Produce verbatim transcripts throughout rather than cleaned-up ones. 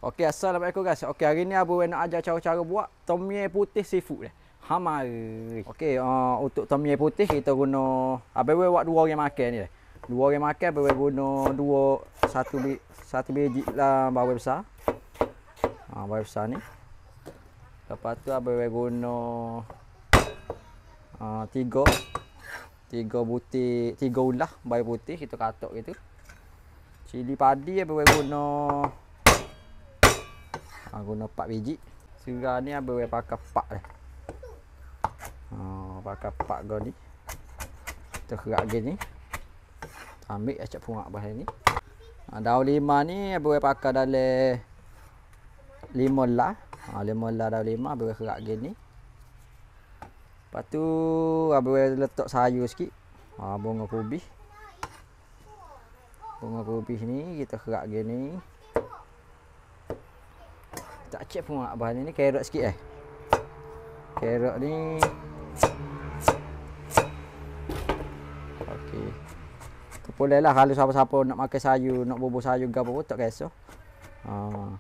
Okey, assalamualaikum guys. Okey, hari ni Abang nak ajar cara-cara buat tom yum putih seafood eh. Ha mari. Okey, uh, untuk tom yum putih kita guna abang buat dua orang makan ni. Dua orang makan abang guna dua satu bi, satu biji lah bawang besar. Ha, bawang besar ni. Lepas tu abang guna uh, tiga tiga butir, tiga ulah bawang putih kita katak gitu. Cili padi abang guna Ha, guna empat biji. Sekarang ni abang pakai empat dah. Ha, pakai empat go ni. Kita kerak gini. Ambil acak pungat bahan ni. Ha, daun lima ni abang pakai dalam lima lah. Ha, lima lah daun lima abang kerak gini. Lepas tu abang letak sayur sikit. Ha, bunga kubis. Bunga kubis ni kita kerak gini. Tak cek pun bahan ni carrot sikit eh. Carrot ni okey. Tu boleh lah kalau siapa-siapa nak makan sayur, nak bubur sayur ke apa tak kisah. Ha.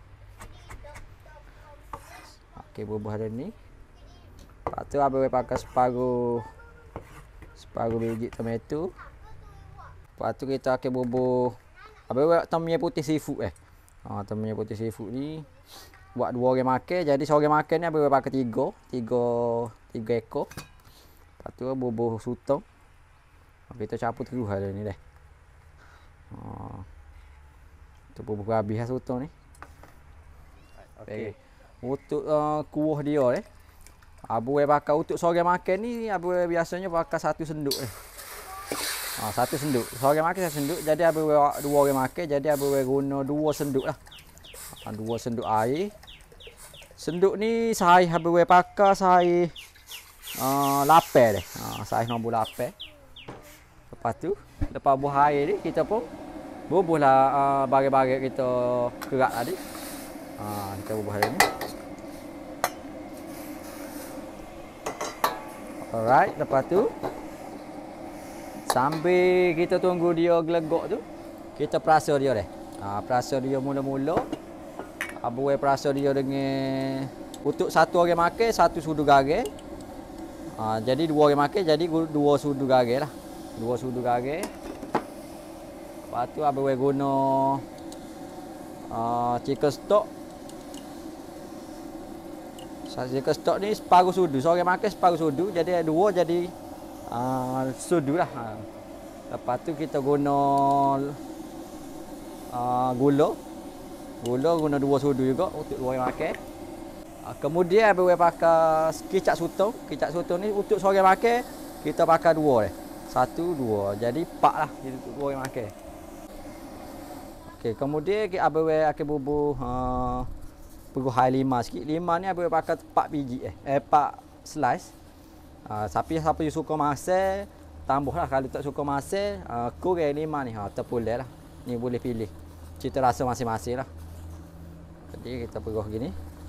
Okey, bubur hari ni. Lepas tu abang pakai separuh separuh biji tomato. Lepas tu kita akan bubur abang buat tom yum putih seafood eh. Ha, tom yum putih seafood ni buat dua orang makan, jadi seorang makan ni abang pakai tiga, tiga, tiga ekor. Lepas tu bubur sutong. Kita campur terus hari ni dah. Ha. Tu bubur habis lah sutong ni. Okey. Untuk uh, kuah dia eh. Abang pakai untuk seorang makan ni abang biasanya pakai satu senduk eh. Ha, satu senduk. Seorang makan satu senduk, jadi abang dua orang makan, jadi abang guna dua senduk lah. Ha, dua senduk air. Senduk ni saiz abang pakai saiz uh, lapan deh. Ha, saiz nombor lapan. Lepas tu, lepas buah air ni kita pun bubuhlah uh, barang-barang kita kerak tadi. Ha, kita bubuh hari ni. Alright, lepas tu sambil kita tunggu dia gelegak tu, kita perasa dia deh. Ha, perasa dia mula-mula. Abang perasa dia dengan untuk satu orang makan satu sudu garam. Ha, jadi dua orang makan jadi dua sudu garam lah. Dua sudu garam. Lepas tu abang guna uh, chicken stock. Chicken stock ni separuh sudu. Seorang makan separuh sudu. Jadi dua jadi uh, sudu lah. Ha. Lepas tu kita guna uh, gula. Gula guna dua sudu juga untuk dua orang makan. Uh, kemudian abang pakai kicap sutong. Kicap sutong ni untuk seorang makan kita pakai dua eh. Satu, dua. Jadi empat lah untuk dua orang makan. Okey, kemudian abang akan bubur uh, pergu hai lima sikit. Lima ni abang pakai empat biji eh. Eh, empat slice. Uh, siapa siapa yang suka masak, tambahlah. Kalau tak suka masak, uh, kurang lima ni. Ha, terpulih lah. Ni boleh pilih. Cita rasa masing-masing lah. Jadi kita pergoh gini.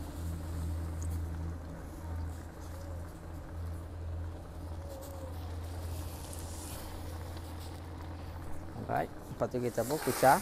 Alright, lepas tu kita pun kucah.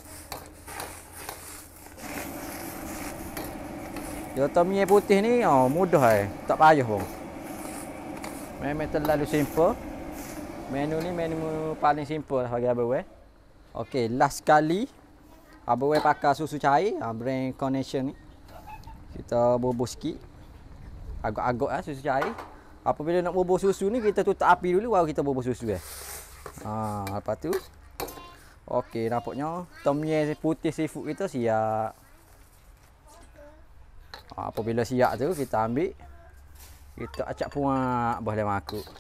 Dia tom yum putih ni oh, mudah eh, tak payah pun. Memang terlalu simple. Menu ni menu paling simple lah bagi abang eh. Okey, last sekali abang pakai susu cair, ha, brand Carnation ni. Kita bubur sikit. Agak-agak lah susu cair. Apabila nak bubur susu ni kita tutup api dulu baru kita bubur susu eh. Ha, lepas tu okey, nampaknya tom yum putih seafood kita siap. Ha, apabila siap tu kita ambil, kita acak puak boleh makuk.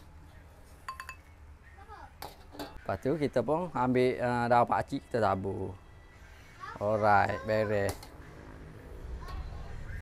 Lepas tu kita pun ambil uh, daun pakcik kita tabur. Alright, beres.